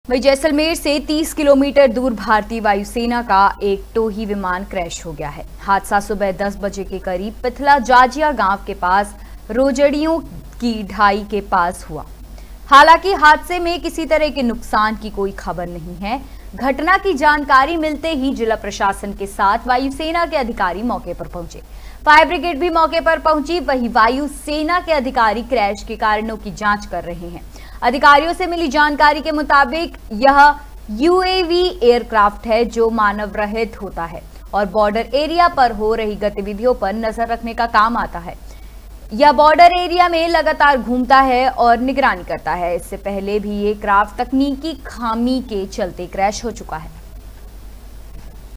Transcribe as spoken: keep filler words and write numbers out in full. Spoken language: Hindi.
वही जैसलमेर से तीस किलोमीटर दूर भारतीय वायुसेना का एक टोही विमान क्रैश हो गया है। हादसा सुबह दस बजे के करीब पिथला जाजिया गांव के पास रोजड़ियों की ढाई के पास हुआ। हालांकि हादसे में किसी तरह के नुकसान की कोई खबर नहीं है। घटना की जानकारी मिलते ही जिला प्रशासन के साथ वायुसेना के अधिकारी मौके पर पहुंचे। फायर ब्रिगेड भी मौके पर पहुंची। वही वायुसेना के अधिकारी क्रैश के कारणों की जांच कर रहे हैं। अधिकारियों से मिली जानकारी के मुताबिक यह यूएवी एयरक्राफ्ट है जो मानव रहित होता है और बॉर्डर एरिया पर हो रही गतिविधियों पर नजर रखने का काम आता है। यह बॉर्डर एरिया में लगातार घूमता है और निगरानी करता है। इससे पहले भी ये क्राफ्ट तकनीकी खामी के चलते क्रैश हो चुका है।